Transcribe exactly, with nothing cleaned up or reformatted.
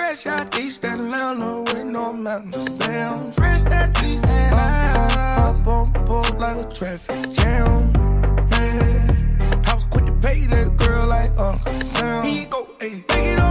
fresh out East Atlanta with no mountains. Damn, fresh out East Atlanta. Up on board like a traffic jam. Man, I was quick to pay that girl like Uncle Sam. He go, ayy, take it on.